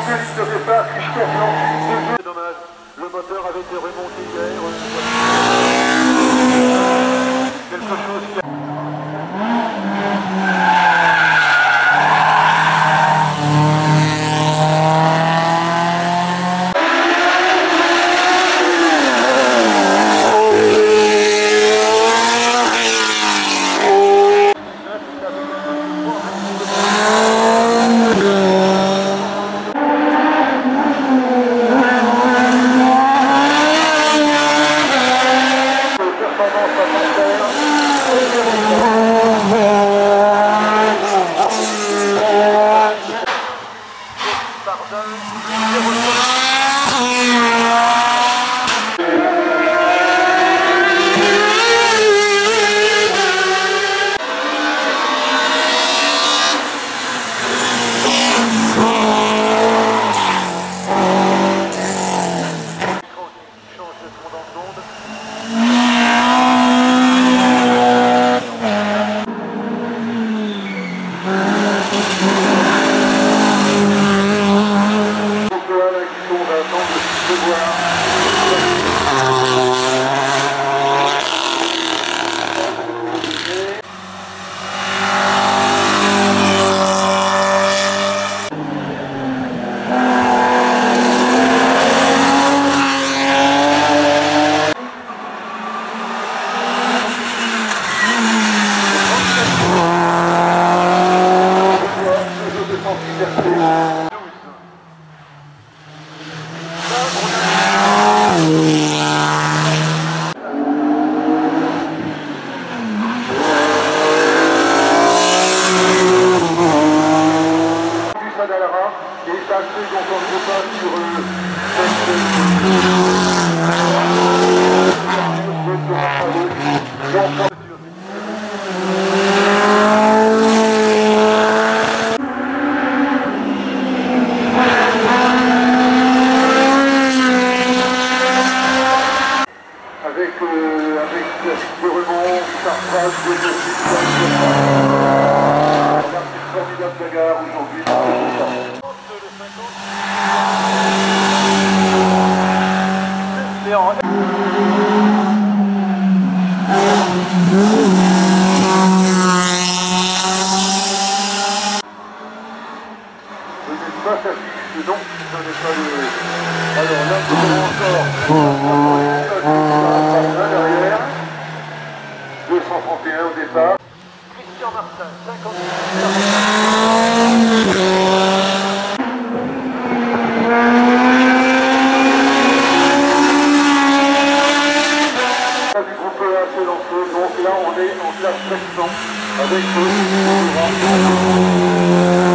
ligne de départ, Christophe Lancy. C'est dommage, le moteur avait été remonté hier. Quelque chose qui a... Donc, ce n'est pas le... Alors là, nous avons encore derrière. 231 au départ. Christian Martin, 50. Du groupe A s'est lancé, donc là on est en classe 700 avec